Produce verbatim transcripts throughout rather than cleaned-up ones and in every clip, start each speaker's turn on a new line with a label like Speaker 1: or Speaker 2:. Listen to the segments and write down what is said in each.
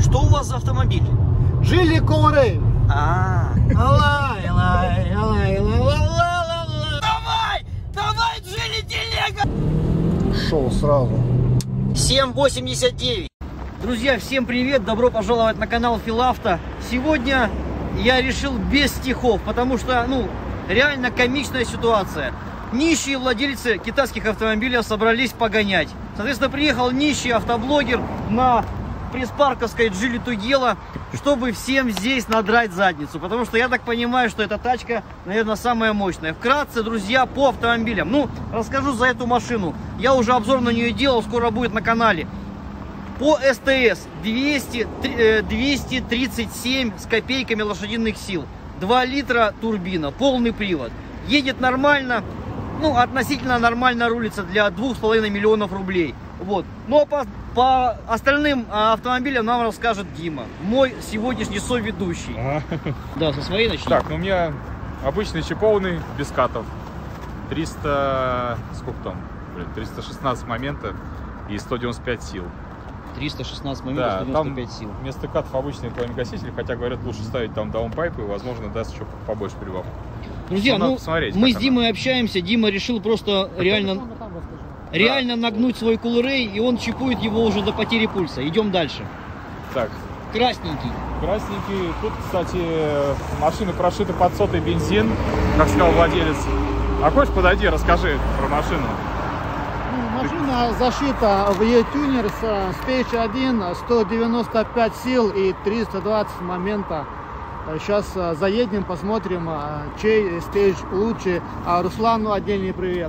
Speaker 1: Что у вас за автомобиль?
Speaker 2: Geely Colorway.
Speaker 1: А,
Speaker 2: Алай, алай, алай, алай.
Speaker 1: давай, давай, Geely телега.
Speaker 2: Шел сразу.
Speaker 1: семь восемьдесят девять. Друзья, всем привет, добро пожаловать на канал Филавто. Сегодня я решил без стихов, потому что, ну, реально комичная ситуация. Нищие владельцы китайских автомобилей собрались погонять. Соответственно, приехал нищий автоблогер на пресс-парковской Geely Tugela, чтобы всем здесь надрать задницу. Потому что я так понимаю, что эта тачка, наверное, самая мощная. Вкратце, друзья, по автомобилям. Ну, расскажу за эту машину. Я уже обзор на нее делал, скоро будет на канале. По СТС двести, двести тридцать семь с копейками лошадиных сил. два литра турбина, полный привод. Едет нормально, ну, относительно нормально рулится для двух с половиной миллионов рублей. Вот. Но по, по остальным автомобилям нам расскажет Дима, мой сегодняшний соведущий.
Speaker 3: Ага.
Speaker 1: Да, со своей начнем.
Speaker 3: Так, ну у меня обычный чипованный, без катов. триста, сколько там? Блин, триста шестнадцать моментов и сто девяносто пять сил.
Speaker 1: триста шестнадцать моментов,
Speaker 3: Да,
Speaker 1: сто девяносто пять
Speaker 3: там
Speaker 1: сил.
Speaker 3: вместо катов обычный пламя-гаситель, хотя говорят, лучше ставить там даунпайпы, и, возможно, даст еще побольше прибавок.
Speaker 1: Друзья,
Speaker 3: ну,
Speaker 1: ну, мы с Димой общаемся, Дима решил просто реально, реально нагнуть свой Colorway, и он чипует его уже до потери пульса. Идем дальше.
Speaker 3: Так.
Speaker 1: Красненький.
Speaker 3: Красненький. Тут, кстати, машина прошита под сотый бензин, как сказал владелец. А хочешь, подойди, расскажи про машину.
Speaker 2: Машина зашита в E-Tuner с Stage один, сто девяносто пять сил и триста двадцать момента. Сейчас заедем, посмотрим, чей стейдж лучше. А Руслану отдельный привет.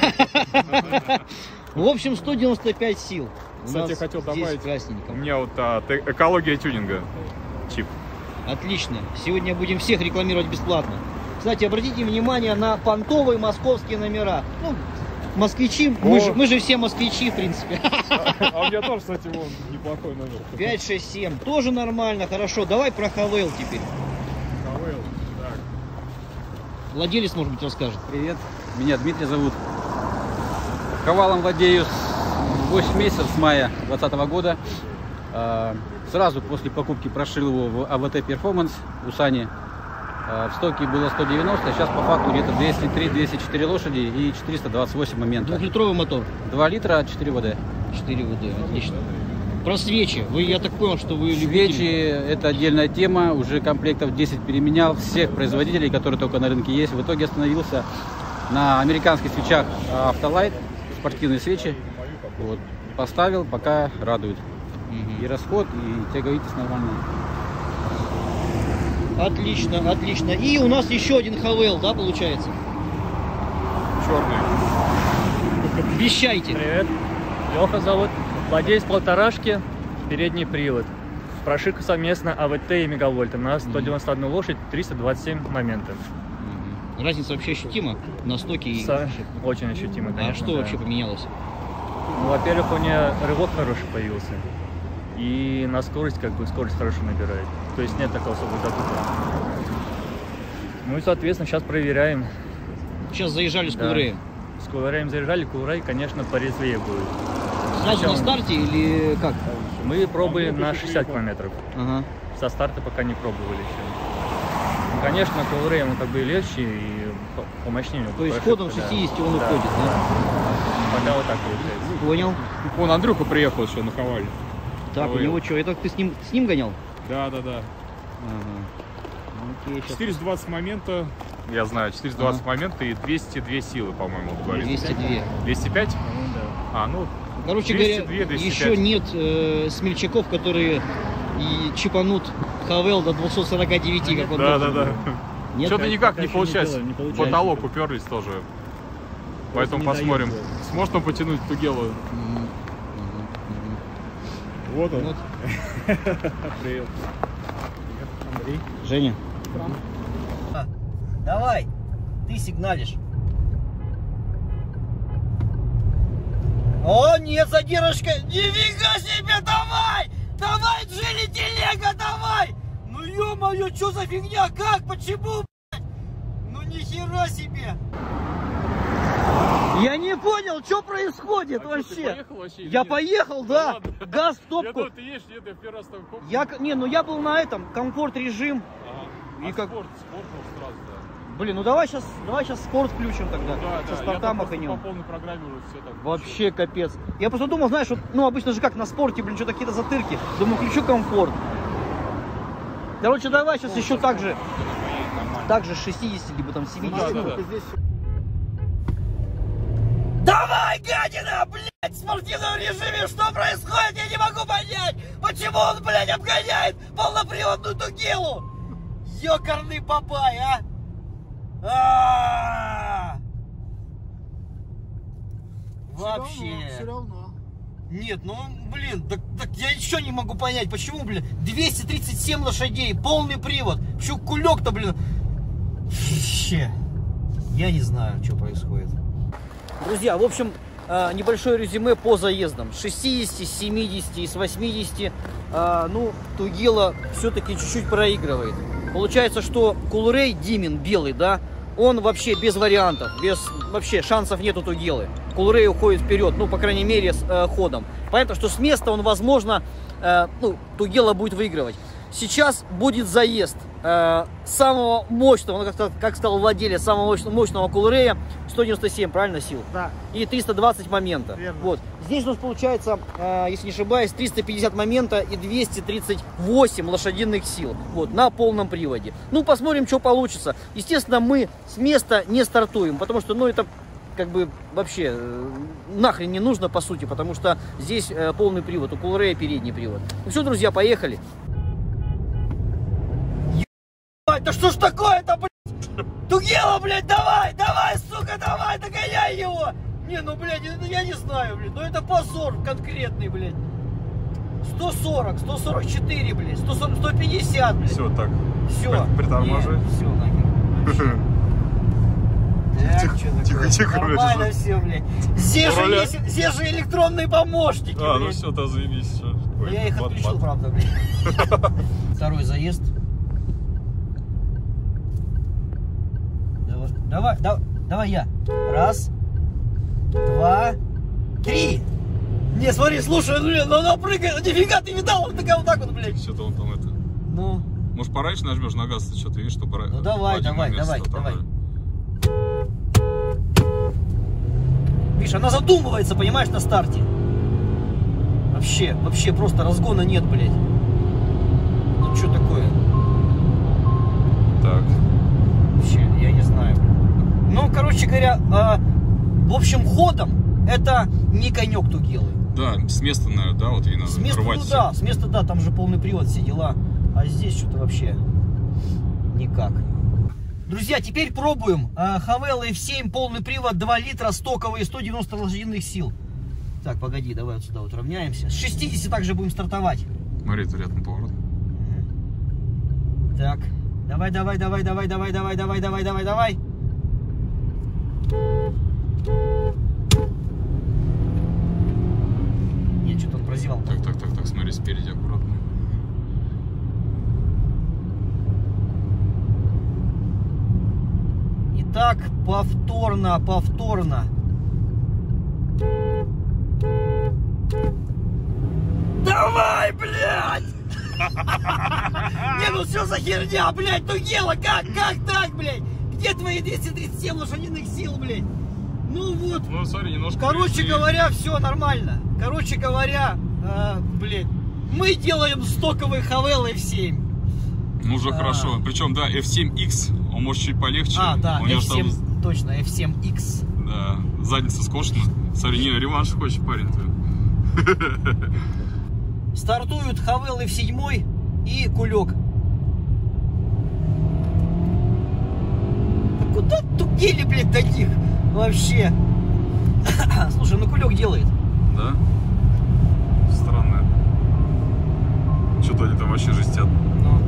Speaker 1: В общем, сто девяносто пять сил.
Speaker 3: Кстати, хотел добавить,
Speaker 1: красненько.
Speaker 3: У меня вот а, экология тюнинга чип.
Speaker 1: Отлично. Сегодня будем всех рекламировать бесплатно. Кстати, обратите внимание на понтовые московские номера. Ну, москвичи, мы же, мы же все москвичи, в принципе.
Speaker 3: А у меня тоже, кстати, вон неплохой номер.
Speaker 1: пять шесть семь, тоже нормально, хорошо. Давай про Хавейл теперь.
Speaker 3: Хавейл, так.
Speaker 1: Владелец, может быть, расскажет.
Speaker 4: Привет, меня Дмитрий зовут. Хавалом владею восемь месяцев, с мая двадцатого года. Сразу после покупки прошил его в АВТ Performance у Сани. В стоке было сто девяносто, сейчас по факту где-то двести три — двести четыре лошади и четыреста двадцать восемь моментов.
Speaker 1: Двухлитровый мотор.
Speaker 4: два литра, четыре ВД.
Speaker 1: четыре ВД, отлично. Про свечи. Вы, я так понял, что вы
Speaker 4: Свечи
Speaker 1: любите...
Speaker 4: это отдельная тема. Уже комплектов десять переменял. Всех производителей, которые только на рынке есть. В итоге остановился на американских свечах Автолайт. Спортивные свечи. Вот. Поставил, пока радует. Угу. И расход, и тяговитость нормальная.
Speaker 1: Отлично, отлично. И у нас еще один Хавейл, да, получается?
Speaker 3: Черный.
Speaker 1: Вещайте.
Speaker 5: Привет. Леха зовут. Владелец полторашки, передний привод. Прошивка совместно АВТ и Мегавольт. У нас сто девяносто одна лошадь, триста двадцать семь моментов.
Speaker 1: Разница вообще ощутима на стоке и...
Speaker 5: Со... Очень ощутимо, конечно.
Speaker 1: А что
Speaker 5: да.
Speaker 1: вообще поменялось?
Speaker 5: Ну, во-первых, у меня рывок хороший появился. И на скорость, как бы, скорость хорошо набирает. То есть нет такого особого запута. Ну и, соответственно, сейчас проверяем.
Speaker 1: Сейчас заезжали с
Speaker 5: да.
Speaker 1: Colorway.
Speaker 5: С Colorway заезжали, Colorway, конечно, порезвее будет.
Speaker 1: Сразу
Speaker 5: Сначала...
Speaker 1: на старте или как?
Speaker 5: Мы пробуем на шестьдесят километров.
Speaker 1: Ага.
Speaker 5: Со старта пока не пробовали еще. Ну, конечно, Colorway он как бы легче и помощнее.
Speaker 1: То есть
Speaker 5: прошивка,
Speaker 1: ходом шестьдесят
Speaker 5: да.
Speaker 1: он
Speaker 5: да.
Speaker 1: уходит, да?
Speaker 5: Пока вот так получается.
Speaker 1: Понял.
Speaker 3: Вон Андрюха приехал еще на Хавале.
Speaker 1: Так,
Speaker 3: Хавейл.
Speaker 1: у него что, это ты с ним, с ним гонял?
Speaker 3: Да, да, да.
Speaker 1: Ага. Окей, сейчас...
Speaker 3: четыреста двадцать момента, я знаю, четыреста двадцать
Speaker 1: ага.
Speaker 3: момента и двести две силы, по-моему, говорит.
Speaker 1: двести два.
Speaker 3: двести пять?
Speaker 5: Ну, да.
Speaker 3: А, ну,
Speaker 1: Короче
Speaker 3: двести два,
Speaker 1: говоря,
Speaker 3: двести пять.
Speaker 1: еще нет э, смельчаков, которые и чипанут Хавейл до двухсот сорока девяти, как он
Speaker 3: Да, да,
Speaker 1: должен
Speaker 3: да.
Speaker 1: был. Нет?
Speaker 3: Что-то никак
Speaker 5: пока
Speaker 3: не
Speaker 5: еще
Speaker 3: получается.
Speaker 5: не делаем, не получается.
Speaker 3: Потолок уперлись тоже. Поэтому
Speaker 5: не
Speaker 3: посмотрим,
Speaker 5: дается.
Speaker 3: сможет он потянуть Тугелу.
Speaker 1: Мгм.
Speaker 3: Вот он.
Speaker 1: Вот.
Speaker 3: Привет.
Speaker 5: Андрей.
Speaker 1: Женя. Давай, ты сигналишь. О, нет, задержка. Нифига себе, давай! Давай, Geely телега, давай! Ну ё-моё, что за фигня? Как? Почему, блядь? Ну нихера себе! Я не понял, что происходит
Speaker 3: А
Speaker 1: вообще.
Speaker 3: что, ты поехал вообще или
Speaker 1: Я
Speaker 3: нет?
Speaker 1: поехал,
Speaker 3: Да
Speaker 1: да.
Speaker 3: ладно.
Speaker 1: Газ в
Speaker 3: Я
Speaker 1: топку.
Speaker 3: думал, ты едешь, нет, я первый раз там коп-
Speaker 1: Я, не, ну я был на этом, комфорт режим.
Speaker 3: Ага.
Speaker 1: И
Speaker 3: А
Speaker 1: как-
Speaker 3: спорт, спорт был сразу, да.
Speaker 1: Блин, ну давай сейчас, давай сейчас спорт включим тогда.
Speaker 3: Да,
Speaker 1: Со
Speaker 3: да,
Speaker 1: старта
Speaker 3: я там просто
Speaker 1: маханем.
Speaker 3: по полной программе уже все так.
Speaker 1: Вообще капец. Я просто думал, знаешь, вот, ну обычно же как на спорте, блин, что-то какие-то затырки. Думаю, включу комфорт. Короче, давай сейчас еще так же, так же шестьдесят, либо там семьдесят.
Speaker 3: Да, да, да.
Speaker 2: Здесь
Speaker 1: Давай, гадина, блядь, в спортивном режиме, что происходит, я не могу понять, почему он, блядь, обгоняет полноприводную Тугилу. Ёкарный бабай, а? А-а-а! Вообще.
Speaker 2: Все равно.
Speaker 1: Нет, ну, блин, так, так я ничего не могу понять, почему, блин, двести тридцать семь лошадей, полный привод, почему кулек-то, блин, вообще, я не знаю, что происходит. Друзья, в общем, небольшое резюме по заездам, с шестидесяти, с семидесяти и с восьмидесяти, ну, Тугила все-таки чуть-чуть проигрывает. Получается, что Кулрей Димин, белый, да, он вообще без вариантов, без вообще шансов нету Тугилы. Кулрей уходит вперед, ну, по крайней мере, с э, ходом. Понятно, что с места он, возможно, э, ну, Тугила будет выигрывать. Сейчас будет заезд э, самого мощного, ну, как, как сказал владелец, самого мощного, мощного Кулрея, сто девяносто семь, правильно, сил?
Speaker 2: Да.
Speaker 1: И триста двадцать момента.
Speaker 2: Верно.
Speaker 1: Вот. Здесь у нас получается, э, если не ошибаюсь, триста пятьдесят момента и двести тридцать восемь лошадиных сил. Вот, на полном приводе. Ну, посмотрим, что получится. Естественно, мы с места не стартуем, потому что, ну, это как бы вообще э, нахрен не нужно, по сути, потому что здесь э, полный привод, у Кулрея передний привод. Ну все, друзья, поехали. Ебать, да что ж такое-то, блядь? Тугила, блядь, давай, давай, сука, давай, догоняй его! Не, ну, блядь, ну, я не знаю, блядь, ну это позор конкретный, блядь. сто сорок, сто сорок четыре, блядь, сто сорок, сто пятьдесят, блядь.
Speaker 3: Все, так.
Speaker 1: Все.
Speaker 3: Притормаживай.
Speaker 1: Все, нахер. Так, что такое?
Speaker 3: Тихо, тихо,
Speaker 1: Нормально
Speaker 3: блядь.
Speaker 1: все, блядь. Здесь же,
Speaker 3: Руля.
Speaker 1: есть, здесь же электронные помощники,
Speaker 3: А, ну
Speaker 1: блядь.
Speaker 3: все, да, заебись. Все.
Speaker 1: Ну, я их отключил, правда, блядь. Второй заезд. Давай, давай, да- давай я. Раз, два, три. Не, смотри, слушай, блин, ну она прыгает, нифига ты видал, он такая вот так вот, блядь.
Speaker 3: Что-то он там это.
Speaker 1: Ну,
Speaker 3: Может, пораньше нажмешь на газ, что ты видишь, что пора.
Speaker 1: Ну, давай, давай, давай, давай. видишь, она задумывается, понимаешь, на старте. Вообще, вообще просто разгона нет, блядь. Ну что такое?
Speaker 3: Так.
Speaker 1: Вообще, я не знаю. Ну, короче говоря, э, в общем, ходом это не конек Тугилы.
Speaker 3: Да, с места, наверное, да, вот ей надо
Speaker 1: С места,
Speaker 3: рвать
Speaker 1: ну
Speaker 3: всё.
Speaker 1: да, с места, да, там же полный привод, все дела. А здесь что-то вообще никак. Друзья, теперь пробуем. Хавелла эф семь, полный привод, два литра, стоковые, сто девяносто лошадиных сил. Так, погоди, давай вот сюда вот равняемся. С шестидесяти также будем стартовать.
Speaker 3: Смотри, это рядом поворот.
Speaker 1: Так, давай, давай, давай, давай, давай, давай, давай, давай, давай, давай. Нет, что-то он прозевал.
Speaker 3: Так, так, так, так, смотри, спереди аккуратно.
Speaker 1: Итак, повторно, повторно. Давай, блядь! Не, ну что за херня, блядь, Тугила, как, как так, блядь? Где твои двести тридцать семь лошадиных сил, блядь? Ну вот,
Speaker 3: Ну, смотри, немножко...
Speaker 1: короче
Speaker 3: перешли.
Speaker 1: говоря, все нормально. Короче говоря, э, блядь, мы делаем стоковый Хавелла эф семь.
Speaker 3: Ну, уже
Speaker 1: А.
Speaker 3: хорошо. Причем, да, эф семь икс, он может чуть полегче.
Speaker 1: А, да,
Speaker 3: У него
Speaker 1: эф семь,
Speaker 3: там,
Speaker 1: точно, эф семь икс.
Speaker 3: да, задница скошена. Смотри, не, реванш хочет парень-то.
Speaker 1: Стартуют Хавелла эф семь и Кулек. Да куда Тугили, блядь, таких вообще? Слушай, ну Кулек делает.
Speaker 3: Да? Странно. Что-то они там вообще жестят.
Speaker 1: Ну.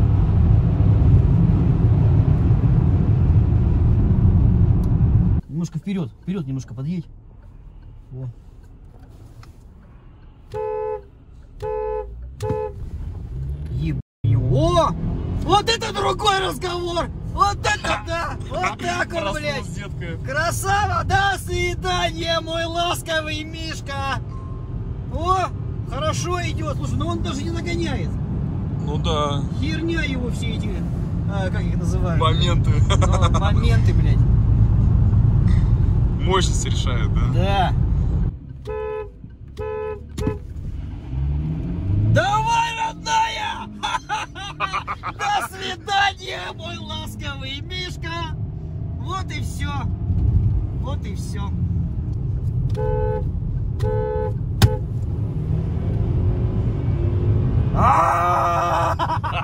Speaker 1: Немножко вперед, вперед немножко подъедь. Во. Еб... О! Вот это другой разговор! Вот это да! Вот так вот, блядь! Красава! До свидания, мой ласковый Мишка! О, хорошо идет. Слушай, ну он даже не нагоняет.
Speaker 6: Ну да.
Speaker 1: Херня его все эти, а, как их называют?
Speaker 6: Моменты.
Speaker 1: Ну, моменты, блядь.
Speaker 6: Мощность решает, да?
Speaker 1: Да. Давай, родная! До свидания, мой ласковый Мишка! Вот и все. Вот и все. А,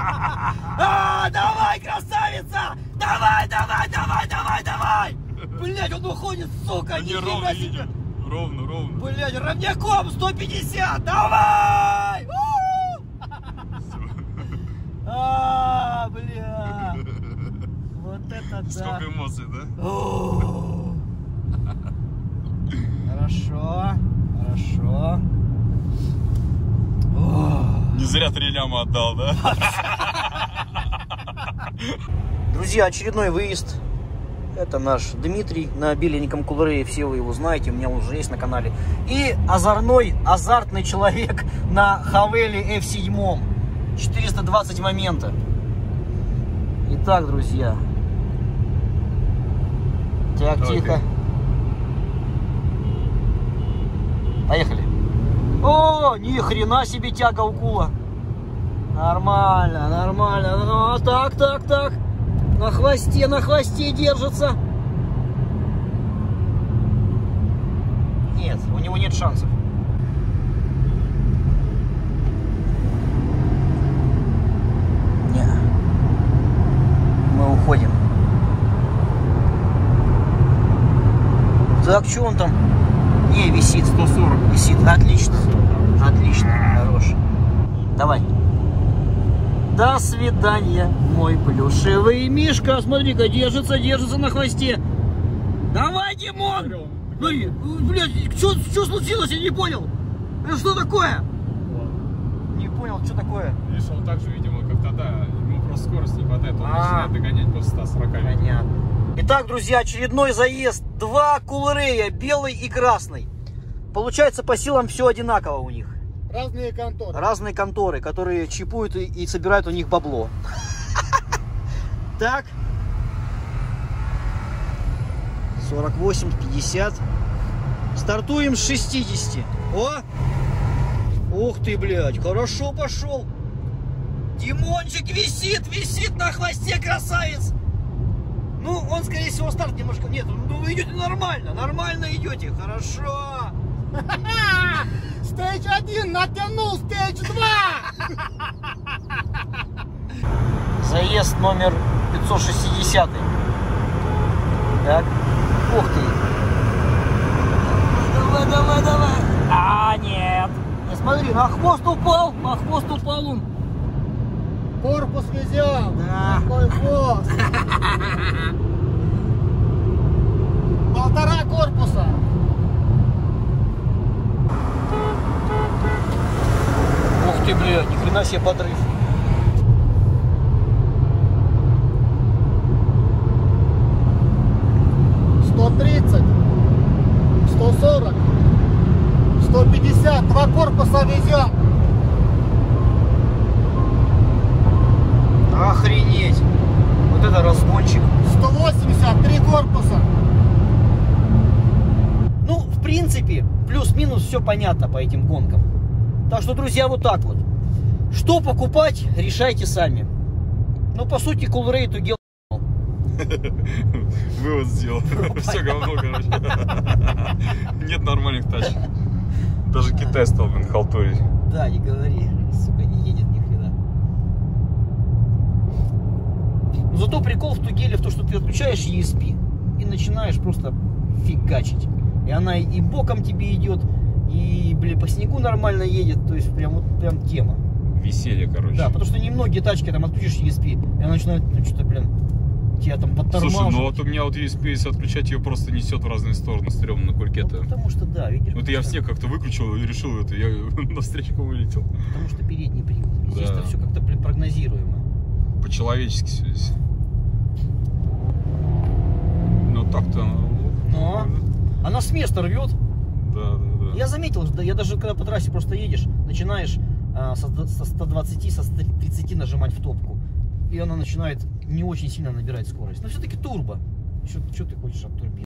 Speaker 1: давай, красавица! Давай, давай, давай, давай, давай! Блять, он уходит, сука!
Speaker 6: Они ровно едят. Ровно, ровно.
Speaker 1: Блять, ровняком сто пятьдесят! Давай! А, бля! Вот это да!
Speaker 6: Сколько эмоций, да?
Speaker 1: Хорошо, хорошо.
Speaker 6: Не зря три ляма отдал, да?
Speaker 1: Друзья, очередной выезд. Это наш Дмитрий на беленьком кулере. Все вы его знаете, у меня уже есть на канале. И озорной, азартный человек на Хавеле эф семь. четыреста двадцать момента. Итак, друзья. Так,
Speaker 6: Давай,
Speaker 1: тихо. Поехали. О, ни хрена себе тяга у кула. Нормально, нормально. Ну, так, так, так. На хвосте, на хвосте держится. Нет, у него нет шансов. Не. Мы уходим. Так, что он там? Не, висит.
Speaker 6: сто сорок.
Speaker 1: Висит. Отлично. Отлично. Хорош. Давай. До свидания, мой плюшевый Мишка. Смотри-ка, держится, держится на хвосте. Давай, Димон! Ну, блядь, что, что случилось? Я не понял. Это что такое? Не понял, что такое?
Speaker 3: Видишь, он так же, видимо, как тогда. Ему просто скорости не хватает. Он
Speaker 1: А.
Speaker 3: начинает догонять после ста сорока.
Speaker 1: Понятно. Итак, друзья, очередной заезд. Два кулрея, белый и красный. Получается, по силам все одинаково у них.
Speaker 2: Разные конторы.
Speaker 1: Разные конторы, которые чипуют и, и собирают у них бабло. Так. сорок восемь, пятьдесят. Стартуем с шестидесяти. О! Ух ты, блядь, хорошо пошел. Димончик висит, висит на хвосте, красавец. Ну, он, скорее всего, старт немножко... Нет, ну вы идете нормально, нормально идете, хорошо.
Speaker 2: Стейдж один натянул, стейдж два.
Speaker 1: Заезд номер пятьсот шестьдесят. Так. Ух ты. Давай, давай, давай. А, нет. Не смотри, на хвост упал. На хвост упал он.
Speaker 2: Корпус везем.
Speaker 1: Да.
Speaker 2: Какой хвост. Полтора корпуса.
Speaker 1: Ух ты, блядь, ни хрена себе подрыв.
Speaker 2: сто тридцать. сто сорок. сто пятьдесят. Два корпуса везем.
Speaker 1: Охренеть. Вот это разгончик.
Speaker 2: сто восемьдесят. Три корпуса.
Speaker 1: Ну, в принципе, плюс-минус все понятно по этим гонкам. Так что, друзья, вот так вот. Что покупать, решайте сами. Ну, по сути, кулрей то гел.
Speaker 6: Вывод сделал. Все говно, короче. Нет нормальных тачек. Даже Китай стал, блин, халтурить.
Speaker 1: Да, не говори. Сука, не едет ни хрена. Но зато прикол в Тугеле в том, что ты отключаешь и эс пи и начинаешь просто фигачить. И она и боком тебе идет, и, блин, по снегу нормально едет. То есть прям вот прям тема.
Speaker 6: Веселье, короче.
Speaker 1: Да, потому что немногие тачки там отключишь и эс пи, и она начинает, ну, что-то, блин, тебя там подтормаживать.
Speaker 6: Слушай, ну вот у меня вот ю эс пи, если отключать, ее просто несет в разные стороны, стрёмно на кульке-то.
Speaker 1: Ну, потому что, да, видишь.
Speaker 6: Вот я все как-то выключил и решил это, я навстречу вылетел.
Speaker 1: Потому что передний привод.
Speaker 6: Да.
Speaker 1: Здесь-то все как-то, блин, прогнозируемо.
Speaker 6: По-человечески все здесь. Ну так-то...
Speaker 1: Но она с места рвет.
Speaker 6: Да, да, да.
Speaker 1: Я заметил, да, я даже когда по трассе просто едешь, начинаешь а, со, со ста двадцати, со ста тридцати нажимать в топку. И она начинает не очень сильно набирать скорость. Но все-таки турбо. Что ты хочешь от турбины?